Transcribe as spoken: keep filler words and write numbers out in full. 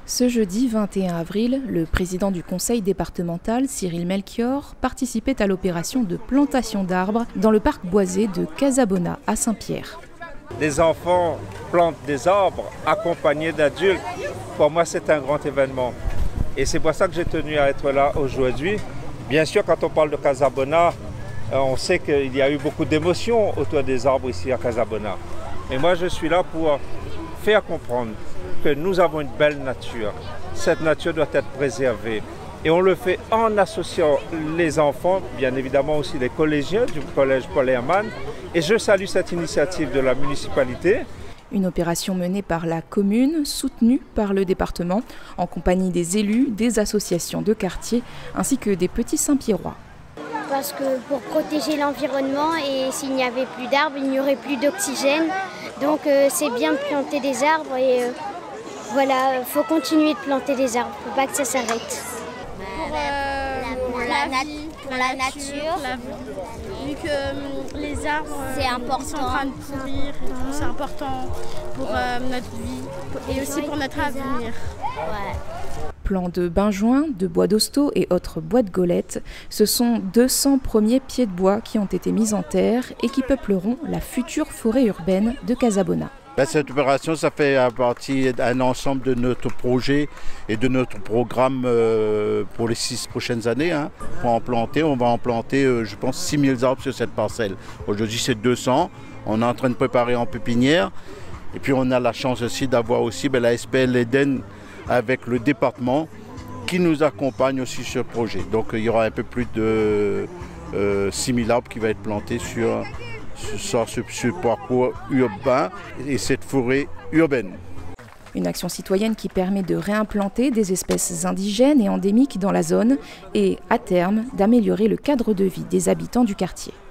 Ce jeudi vingt et un avril, le président du conseil départemental, Cyril Melchior, participait à l'opération de plantation d'arbres dans le parc boisé de Casabona à Saint-Pierre. Des enfants plantent des arbres accompagnés d'adultes. Pour moi, c'est un grand événement. Et c'est pour ça que j'ai tenu à être là aujourd'hui. Bien sûr, quand on parle de Casabona, on sait qu'il y a eu beaucoup d'émotions autour des arbres ici à Casabona. Mais moi, je suis là pour faire comprendre que nous avons une belle nature. Cette nature doit être préservée. Et on le fait en associant les enfants, bien évidemment aussi les collégiens du collège Paul Hermann. Et je salue cette initiative de la municipalité. Une opération menée par la commune, soutenue par le département, en compagnie des élus, des associations de quartier, ainsi que des petits Saint-Pierrois. Parce que pour protéger l'environnement, et s'il n'y avait plus d'arbres, il n'y aurait plus d'oxygène. Donc euh, c'est bien de planter des arbres et euh, voilà, il faut continuer de planter des arbres, il ne faut pas que ça s'arrête. Pour, euh, pour, la, la, vie, pour la, la nature, la vie. Vu que euh, les arbres c'est euh, important. sont en train de pourrir, c'est important pour euh, notre vie et aussi pour notre avenir. Ouais. Plans de benjoin, de bois d'hosto et autres bois de golettes, ce sont deux cents premiers pieds de bois qui ont été mis en terre et qui peupleront la future forêt urbaine de Casabona. Cette opération, ça fait partie d'un ensemble de notre projet et de notre programme pour les six prochaines années. Hein. Pour en planter, on va en planter, je pense, six mille arbres sur cette parcelle. Aujourd'hui, c'est deux cents. On est en train de préparer en pépinière. Et puis, on a la chance aussi d'avoir aussi ben, la S P L Eden avec le département qui nous accompagne aussi sur le projet. Donc, il y aura un peu plus de euh, six mille arbres qui vont être plantés sur sur ce parcours urbain et cette forêt urbaine. Une action citoyenne qui permet de réimplanter des espèces indigènes et endémiques dans la zone et, à terme, d'améliorer le cadre de vie des habitants du quartier.